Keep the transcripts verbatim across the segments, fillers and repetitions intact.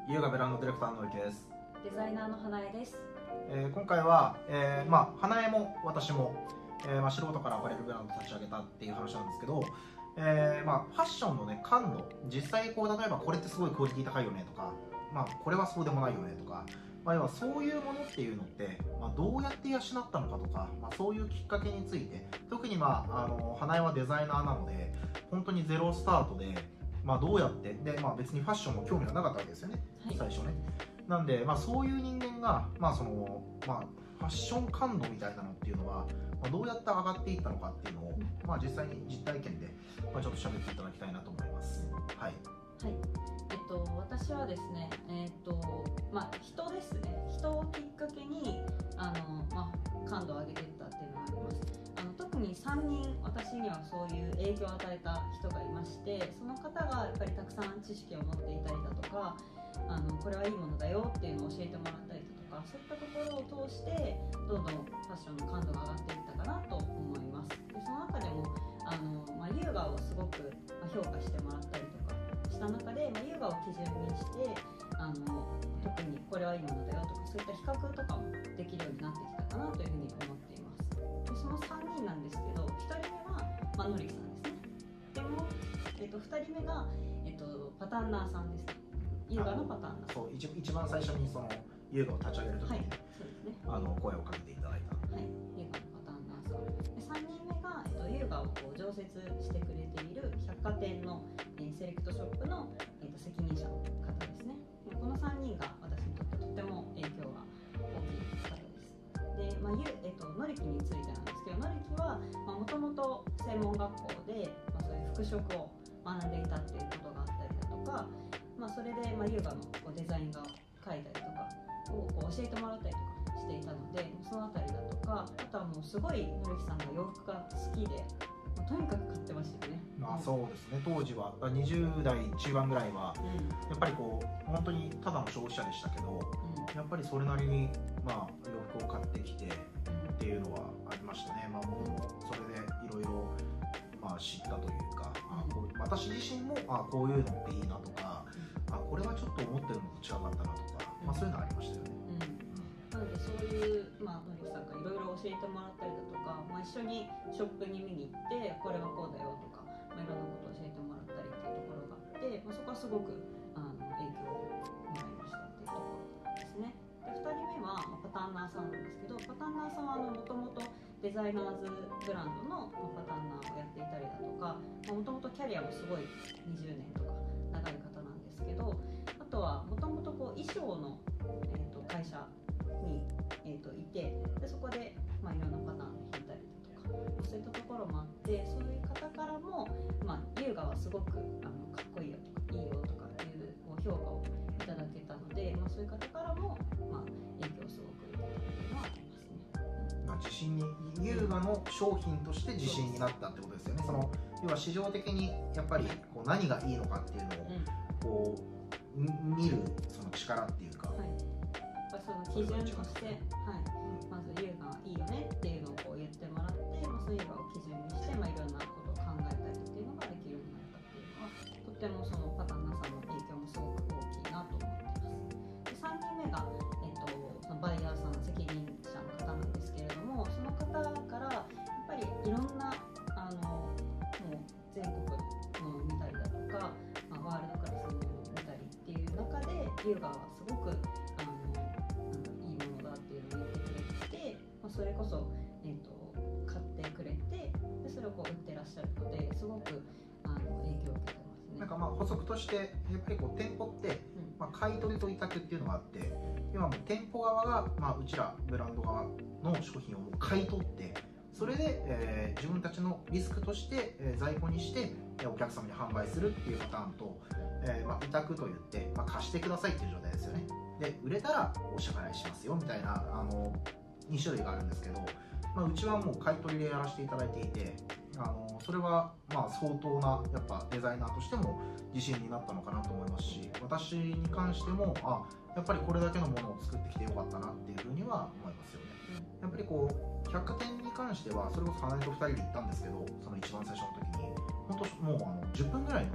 優雅ブランドディレクターののりきです。 デザイナーの花江です。 えー、今回は、えー、まあ花江も私も、えーまあ、素人からアパレルブランドを立ち上げたっていう話なんですけど、えーまあ、ファッションのね感度、実際こう例えばこれってすごいクオリティ高いよねとか、まあ、これはそうでもないよねとか、まあ、要はそういうものっていうのって、まあ、どうやって養ったのかとか、まあ、そういうきっかけについて、特に、まあ、あの花江はデザイナーなので本当にゼロスタートで、まあ、どうやってで、まあ、別にファッションも興味がなかったわけですよね、はい、最初ね。なんで、まあ、そういう人間が、まあそのまあ、ファッション感度みたいなのっていうのは、まあ、どうやって上がっていったのかっていうのを、まあ、実際に実体験で、まあ、ちょっと喋っていただきたいなと思います。はい、 はい、えっと、私はですね、えっとまあ、人ですね、人をきっかけにあの、まあ、感度を上げていったっていうのがあります。あの特にさんにん私にはそういう影響を与えた人がいまして、その方がやっぱりたくさん知識を持っていたりだとか、あのこれはいいものだよっていうのを教えてもらったりだとか、そういったところを通してどんどんファッションの感度が上がっていったかなと思います。でその中でもあの、まあ、優雅をすごく評価してもらったりとかした中で、まあ、優雅を基準にしてあの特にこれはいいものだよとか、そういった比較とかもできるようになってきたかなというふうに思っています。でそのさんにんなんですけど、ひとりめは、まあのりさんですね。でも、えっと、ふたりめが、えっと、パタンナーさんですね。優雅のパターンナー。 そう、一一番最初にその優雅を立ち上げるときに、はい、そうですね、あの声をかけていただいた。 はい、優雅のパターンナーさん。でさんにんめが、えっと、優雅をこう常設してくれている百貨店の、えー、セレクトショップの、えっと、責任者の方ですね。でこのさんにんが私にとってとても影響が大きい方です。で、まあゆえっと、のりきについてなんですけど、のりきはもともと専門学校で、まあ、そういう服飾を学んでいたっていうことがあったりだとか、まあ、それで、まあ、優雅のこうデザイン画を描いたりとかをこう教えてもらったりとかしていたので、そのあたりだとか、あとはもうすごいのりきさんが洋服が好きで、まあ、とにかく買ってましたよね。 まあそうですね、当時はにじゅう代中盤ぐらいは、うん、やっぱりこう本当にただの消費者でしたけど、うん、やっぱりそれなりに、まあ、洋服を買ってきてっていうのはありましたね。まあ、僕もそれでいろいろ知ったというか、あこう私自身もあこういうのっていいなとか、あこれはちょっと思ってるのと違かったなとか、まあ、そういうのありましたよね。 うんうん、なのでそういう、まあ、のりきさんがいろいろ教えてもらったりだとか、まあ、一緒にショップに見に行ってこれはこうだよとか、まあ、いろんなことを教えてもらったりっていうところがあって、まあ、そこはすごくあの影響をもらいましたっていうところですね。でふたりめは、まあ、パターンナーさんなんですけど、パターンナーさんはもともとデザイナーズブランドのパターンナーをやっていたりだとか、もともとキャリアもすごいにじゅうねんとか長い方なんですけど、あとはもともと衣装の、えー、と会社に、えー、といて、でそこで、まあ、いろんなパターンを引いたりだとか、そういったところもあって、そういう方からも、まあ、優雅はすごくあのかっこいいよとかいいよとかいう評価をいただけたので、まあ、そういう方からも、まあ、影響をすごく受けたっていうのはありますね。 まあ、自信に優雅の商品として自信になったってことですよね。その要は市場的にやっぱりこう何がいいのかっていうのをこう見るその力っていうか、はい、 やっぱその基準として、はい、まず優雅いいよねっていうのをこう言ってもらって、まあ、そういう優雅を基準にして、まあ、いろんなことを考えたりっていうのができるようになったっていうのは、とってもそのパターンナーさんの影響もすごく大きいなと思ってます。でさんにんめが、えっと、そのバイヤーさん責任者の方なんですけれども、その方からやっぱりいろんなあのもう全国のものを見たりだとか、まあ、ワールドクラスのものを見たりっていう中で、優雅はすごくあのいいものだっていうのを言ってくれて、まあ、それこそ、えー、と買ってくれて、でそれをこう売ってらっしゃるので、すごくあの影響を受けてますね。 なんかまあ補足としてやっぱりこう店舗って、うんまあ、買い取りと委託っていうのがあって、今もう店舗側が、まあ、うちらブランド側の商品をもう買い取って、それで、えー、自分たちのリスクとして、えー、在庫にしてお客様に販売するっていうパターンと、えーまあ、委託といって、まあ、貸してくださいっていう状態ですよね。で売れたらお支払いしますよみたいなあのに種類があるんですけど、まあ、うちはもう買い取りでやらせていただいていて、あのそれはまあ相当なやっぱデザイナーとしても自信になったのかなと思いますし、私に関してもあやっぱりこれだけのものを作ってきてよかったなっていうふうには思いますよね。やっぱりこう百貨店に関してはそれこそ花江とふたりで行ったんですけど、その一番最初の時に本当もうあのじゅっぷんぐらいの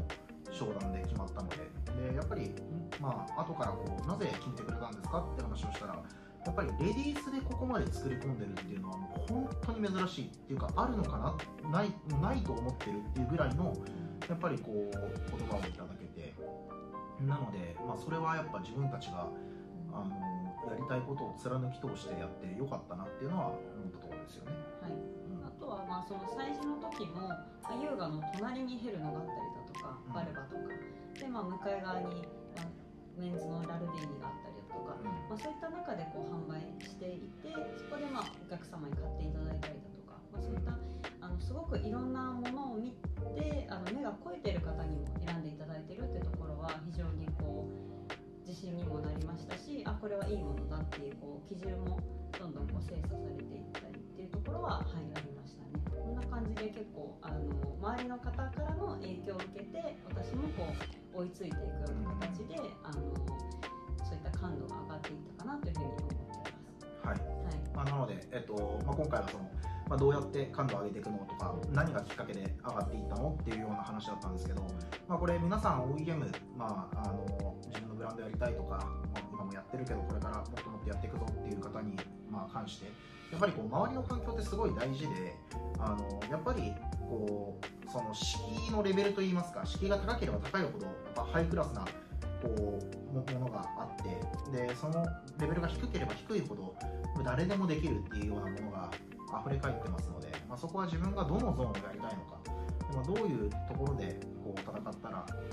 商談で決まったので、でやっぱり、まあ後からこうなぜ決めてくれたんですかって話をしたら、やっぱりレディースでここまで作り込んでるっていうのはもう本当に珍しいっていうか、あるのかな、ないないと思ってるっていうぐらいのやっぱりこう言葉をいただけて、なので、まあ、それはやっぱ自分たちがあのやりたいことを貫き通してやってよかったなっていうのは思ったところですよね。 はい、うん、あとはまあその催事の時も、まあ、優雅の隣にヘルノがあったりだとか、バルバとかで、まあ、向かい側に、まあ、メンズのラルディーニがあったりだとか、うん、まあ、そういった中でこう販売していて、そこでまあお客様に買っていただいたりだとか、まあ、そういったあのすごくいろんなものを見て、あの目が肥えている方にも選んでいただいているっていうところは非常にこう自信にもなりましたし、あ、これはいいものだっていう、こう基準もどんどんこう精査されていったりっていうところは、はい、ありましたね。こんな感じで結構あの周りの方からの影響を受けて、私もこう追いついていくような形で、あのそういった感度が上がっていったかなというふうに思っています。 はい、はい、まあ、なので、えっとまあ、今回はそのまあ、どうやって感度を上げていくのとか、何がきっかけで上がっていったのっていうような話だったんですけど、まあ、これ皆さん オーイーエム、まあ、あの自分のブランドやりたいとか、まあ、今もやってるけどこれからもっともっとやっていくぞっていう方に、まあ、関してやっぱりこう周りの環境ってすごい大事で、あのやっぱりこうその敷居のレベルといいますか、敷居が高ければ高いほどやっぱハイクラスなこうものがあって、でそのレベルが低ければ低いほど誰でもできるっていうようなものが溢れ返ってますので、まあ、そこは自分がどのゾーンをやりたいのか、まあ、どういうところでこう戦ったらこ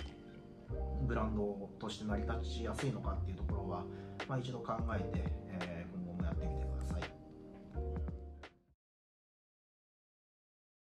うブランドとして成り立ちやすいのかっていうところは、まあ、一度考えて、え